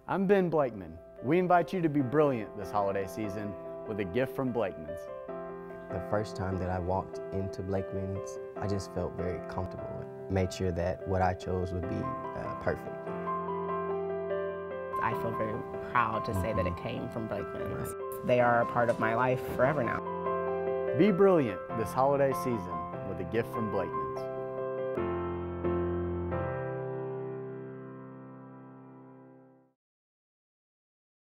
I'm Ben Blakeman. We invite you to be brilliant this holiday season with a gift from Blakeman's. The first time that I walked into Blakeman's, I just felt very comfortable. Made sure that what I chose would be perfect. I feel very proud to say that it came from Blakeman's. They are a part of my life forever now. Be brilliant this holiday season with a gift from Blakeman's.